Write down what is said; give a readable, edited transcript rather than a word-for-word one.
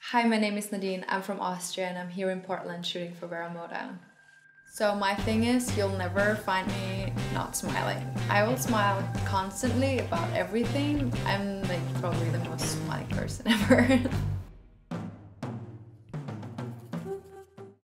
Hi, my name is Nadine. I'm from Austria and I'm here in Portland shooting for Vera Moda. So my thing is, you'll never find me not smiling. I will smile constantly about everything. I'm like probably the most smiling person ever.